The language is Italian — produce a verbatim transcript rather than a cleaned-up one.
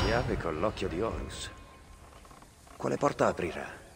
chiave con l'occhio di Horus. Quale porta aprirà?